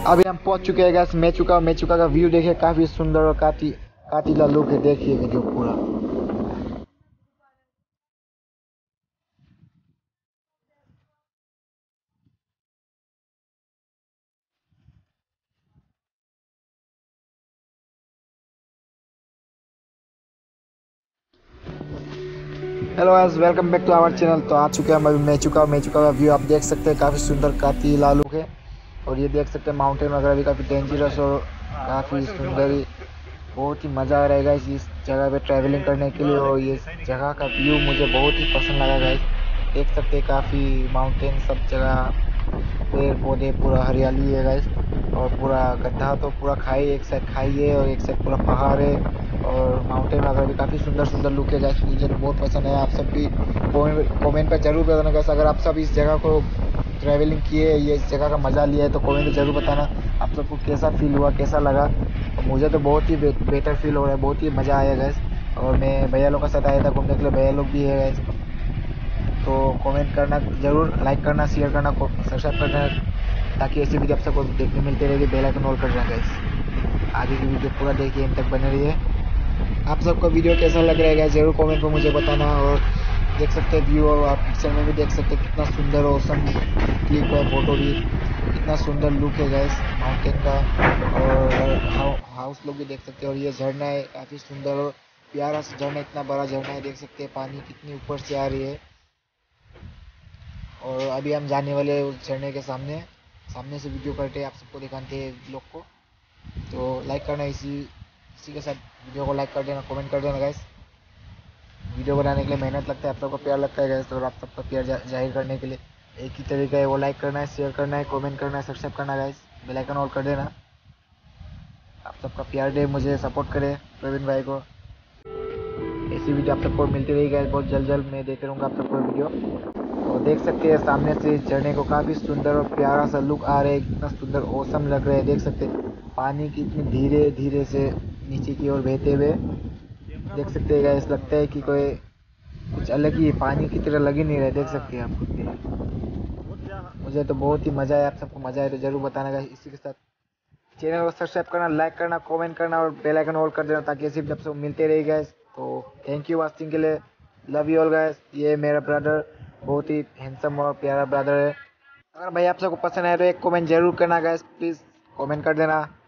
अभी हम पहुंच चुके हैं गैस मेचुका का व्यू देखिए, काफी सुंदर और कातिला लुक है, देखिए वीडियो पूरा। Hello guys, welcome back to our channel. तो आ चुके हैं हम अभी मेचुका का व्यू आप देख सकते हैं, काफ़ी सुंदर कातिला लुक है। और ये देख सकते हैं माउंटेन वगैरह भी काफ़ी डेंजरस और काफ़ी सुंदर, बहुत ही मज़ा आ रहेगा इस जगह पे ट्रैवलिंग करने के लिए। और ये जगह का व्यू मुझे बहुत ही पसंद लगा गाइस। देख सकते हैं काफ़ी माउंटेन, सब जगह पेड़ पौधे, पूरा हरियाली है गाइस। और पूरा गड्ढा तो पूरा खाई, एक साइड खाई है और एक साइड पूरा पहाड़ है। और माउंटेन वगैरह भी काफ़ी सुंदर सुंदर लुक है गाइस, मुझे तो बहुत पसंद है। आप सब भी कमेंट पर जरूर बताना गाइस, अगर आप सब इस जगह को ट्रैवलिंग किए, ये इस जगह का मज़ा लिया है, तो कमेंट में ज़रूर बताना आप सबको कैसा फील हुआ, कैसा लगा। तो मुझे तो बहुत ही बेटर फील हो रहा है, बहुत ही मज़ा आया गैस। और मैं भैया लोग के साथ आया था घूमने के लिए, भैया लोग भी है गैस। तो कमेंट करना ज़रूर, लाइक करना, शेयर करना, सब्सक्राइब करना, ताकि ऐसी वीडियो आप सबको देखने मिलती रहेगी। बेल आइकन ऑल कर देना गैस। आगे की वीडियो पूरा देखिए, इन तक बने रहिए। आप सबको वीडियो कैसा लग रहा है गैस, ज़रूर कमेंट में मुझे बताना। और देख सकते हैं व्यू, और आप पिक्चर में भी देख सकते हैं कितना सुंदर औसम क्लिक हुआ है, फोटो भी कितना सुंदर लुक है गैस माउंटेन का। और हाउस लोग भी देख सकते हैं। और ये झरना है, काफ़ी सुंदर और प्यारा सा झरना, इतना बड़ा झरना है, देख सकते हैं पानी कितनी ऊपर से आ रही है। और अभी हम जाने वाले हैं उस झरने के सामने, सामने से वीडियो करके आप सबको दिखाते हैं लोग को। तो लाइक करना, इसी के साथ वीडियो को लाइक कर देना, कमेंट कर देना गाइस। वीडियो बनाने के लिए मेहनत लगता है, आप सबको प्यार लगता है गाइस। और आप सबका प्यार जाहिर करने के लिए एक ही तरीका है, वो लाइक करना है, शेयर करना है, कमेंट करना है, सब्सक्राइब करना है गाइस। बेल आइकन ऑल कर देना। आप सबका प्यार दे, मुझे सपोर्ट करे प्रवीण भाई को। ऐसी वीडियो आप सबको मिलती रहेगी गाइस, बहुत जल्द जल्द मैं देते रहूँगा आप सबको वीडियो। और देख सकते हैं सामने से इस झरने को, काफ़ी सुंदर और प्यारा सा लुक आ रहा है, कितना सुंदर औसम लग रहा है। देख सकते हैं पानी कितनी धीरे धीरे से नीचे की ओर बहते हुए, देख सकते हैं गाइस। लगता है कि कोई कुछ अलग ही पानी की तरह लग ही नहीं रहा है, देख सकते हैं आप। मुझे तो बहुत ही मज़ा आया, आप सबको मज़ा आया तो जरूर बताना गाइस। इसी के साथ चैनल को सब्सक्राइब करना, लाइक करना, कमेंट करना और बेल आइकन ऑल कर देना, ताकि ऐसी जब सब मिलते रहे गाइस। तो थैंक यू वाचिंग के लिए, लव यू ऑल गाइस। ये मेरा ब्रदर, बहुत ही हैंडसम और प्यारा ब्रदर है। अगर भाई आप सबको पसंद आए तो एक कमेंट जरूर करना गाइस, प्लीज़ कमेंट कर देना।